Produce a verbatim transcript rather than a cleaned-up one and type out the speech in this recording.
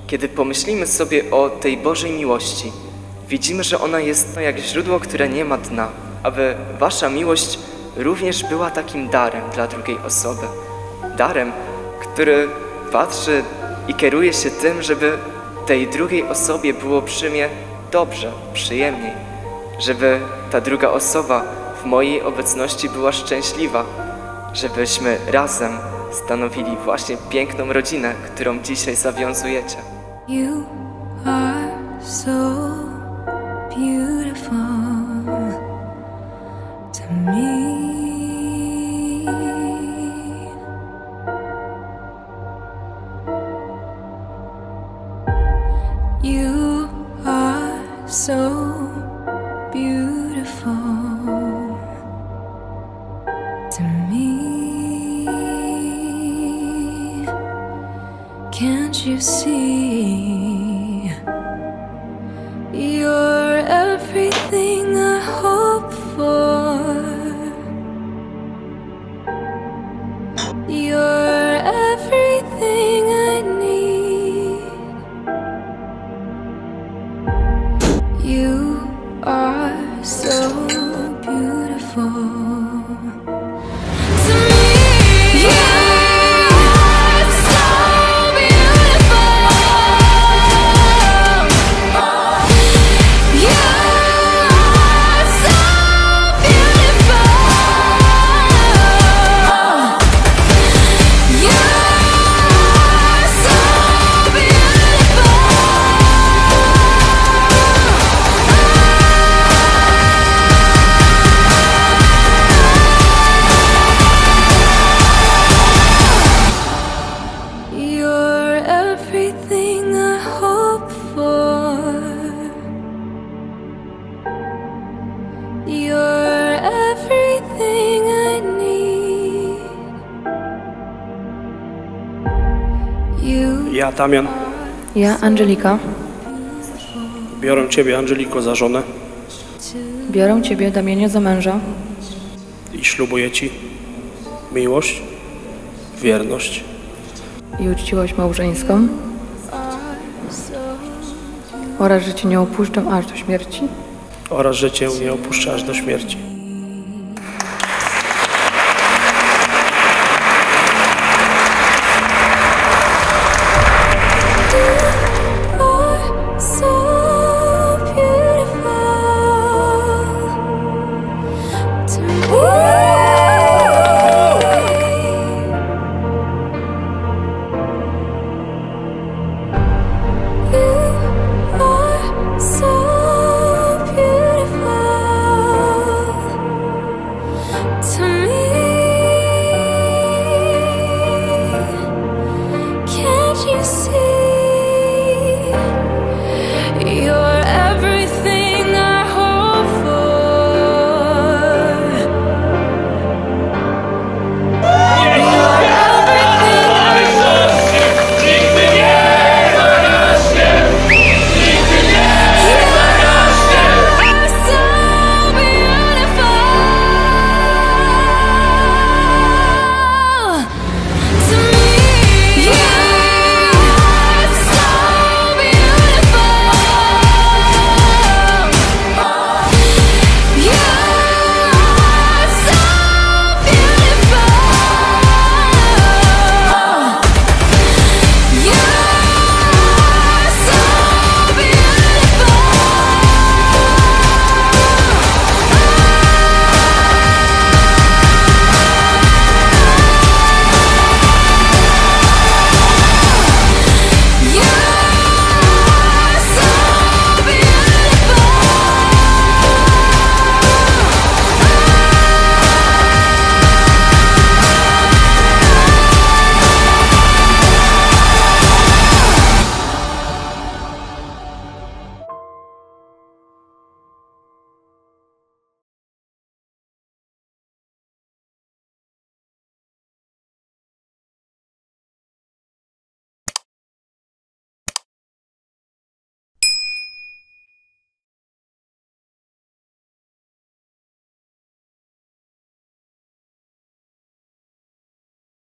Kiedy pomyślimy sobie o tej Bożej miłości, widzimy, że ona jest jak źródło, które nie ma dna, aby wasza miłość również była takim darem dla drugiej osoby. Darem, który patrzy i kieruje się tym, żeby tej drugiej osobie było przy mnie dobrze, przyjemniej, żeby ta druga osoba w mojej obecności była szczęśliwa, żebyśmy razem stanowili właśnie piękną rodzinę, którą dzisiaj zawiązujecie. You are so beautiful to me. You are so beautiful to me. Can't you see? You're everything I hope for. You're everything I need. You are so beautiful to me. You are so beautiful. You are so beautiful. You are so beautiful. You're everything I hope for. You're everything I need. You Ja, Damian, Ja, Angelika, biorę Ciebie, Angeliko, za żonę biorę Ciebie, Damianie, za męża i ślubuję Ci miłość, wierność i uczciwość małżeńską oraz, że Cię nie opuszczę aż do śmierci. oraz, że Cię nie opuszczę aż do śmierci.